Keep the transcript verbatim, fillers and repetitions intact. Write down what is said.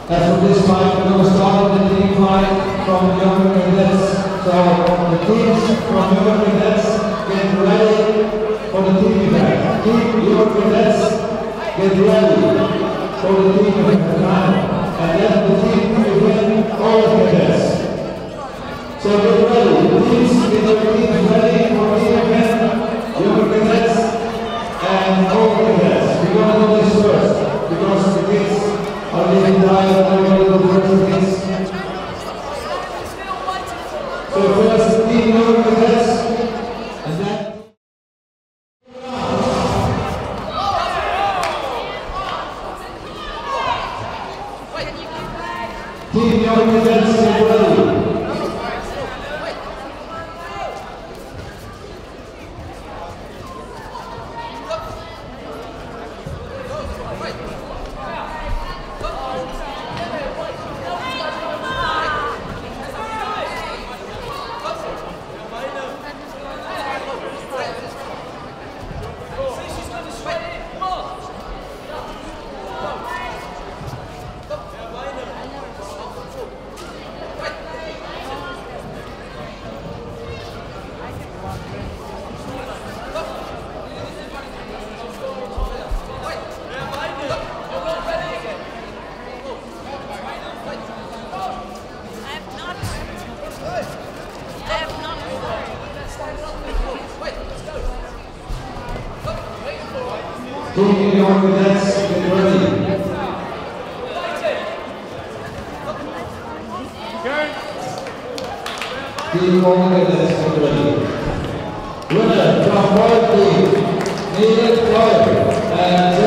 As for this fight, we're going to start with the team fight from the younger cadets. So the teams from the younger cadets get ready for the team event. Team younger cadets get ready for the team event now. And then the team event all cadets. So get ready. Please get your teams ready for the team event, younger cadets and all cadets. We're going to do this first because the kids are getting tired and we're going to do the first kids. So first team younger cadets and then team younger cadets get ready. Team younger cadets get ready. Team younger cadets get ready. Winner from both teams, Neil Floyd and